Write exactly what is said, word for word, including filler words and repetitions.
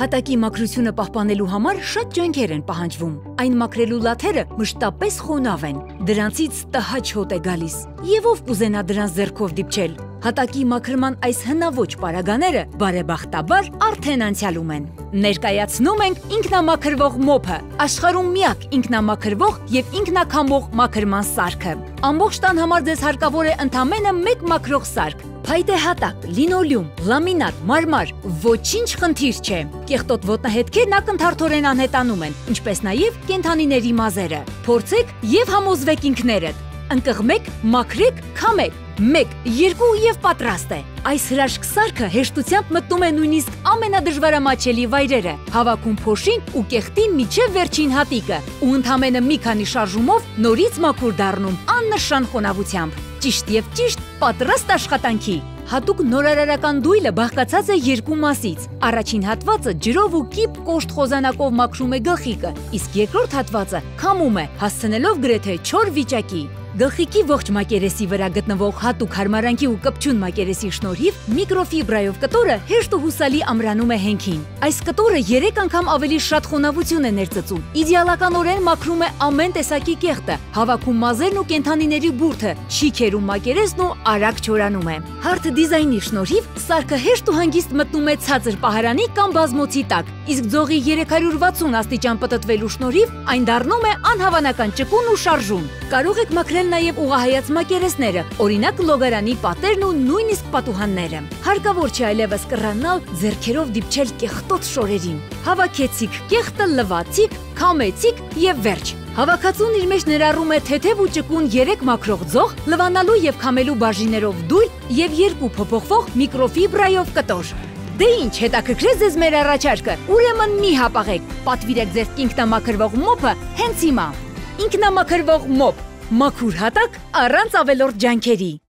Հատակի մաքրությունը պահպանելու համար շատ ջանքեր են պահանջվում։ Այն մաքրելու լաթերը մշտապես խոնավ են, դրանցից տհաճ հոտ է գալիս, եւ ով կուզենա դրանց ձեռքով դիպչել։ Հատակի մաքրման այս հնաոճ պարագաները բարեբախտաբար արդեն անցյալում են։ Ներկայացնում ենք ինքնամաքրվող մոփը, աշխարհում միակ ինքնամաքրվող եւ ինքնակամող մաքրման սարքը։ Ամբողջ տան համար ձեզ հարկավոր է ընդամենը մեկ մաքրող սարք։ Փայտե հատակ, լինոլեում, լամինատ, մարմար, ոչինչ խնդիր չէ։ Կեղտոտ ոտնահետքերն ակնթարթորեն անհետանում են, ինչպես նաև կենդանիների մազերը։ Փորձեք եւ համոզվեք ինքներդ։ Ընկղմեք, մաքրեք, քամեք։ Մեկ, երկու եւ պատրաստ է։ Այս հրաշք սարքը հեշտությամբ մտնում է նույնիսկ ամենադժվարամատչելի վայրերը, հավաքում փոշին ու կեղտին միջև վերջին հատիկը, ու ընդամենը մի քանի շարժումով նորից մաքուր դառնում աննշան խոնավությամբ։ Ճիշտ եւ ճիշտ պատրաստ աշխատանքի։ Հատուկ նորարարական դույլը բաղկացած է երկու մասից։ Առաջին հատվածը ջրով ու կիպ կոշտ խոզանակով մաքրում է գլխիկը, իսկ երկրորդ հատվածը քամում է, հասցնելով գրեթե չոր վիճակի։ Գլխիկի ողջ մակերեսի վրա գտնվող հատուկ հարմարանքի ու կպչուն մակերեսի շնորհիվ միկրոֆիբրայով կտորը հեշտ ու հուսալի ամրանում է հենքին։ Այս կտորը երեք անգամ ավելի շատ խոնավություն է ներծծում, իդեալականորեն մաքրում է ամեն տեսակի կեղտը, հավաքում մազերն ու կենդանիների բուրդը, չի քերում մակերեսն ու արագ չորանում է։ Հարթ դիզայնի շնորհիվ սարքը հեշտ ու հանգիստ մտնում է ցածր պահարանի կամ բազմոցի տակ, իսկ ձողի երեք հարյուր վաթսուն աստիճան պտտվելու շնորհիվ այն դառնում է անհավանական ճկուն ու շարժուն։ Կարող եք մաքրել նաև ուղղահայաց մակերեսները, օրինակ լոգարանի պատերն ու նույնիսկ պատուհանները։ Հարկավոր չէ այլևս կռանալ, ձեռքերով դիպչել կեղտոտ շորերին։ Հավաքեցիք կեղտը, լվացիք, քամեցիք եւ վերջ։ Հավաքածուն իր մեջ ներառում է թեթև ու ճկուն երեք մաքրող ձող, լվանալու եւ քամելու բաժիներով դույլ եւ երկու փոփոխվող միկրոֆիբրայով կտոր։ Դե ինչ, հետաքրքրեց ձեզ մեր առաջարկը, ուրեմն մի հապաղեք, պատվիրեք ձեր ինքնամաքրվող մոփը հենց հիմա։ Ինքնամաքրվող մոփ, մաքուր հատակ առանց ավելորդ ջանքերի։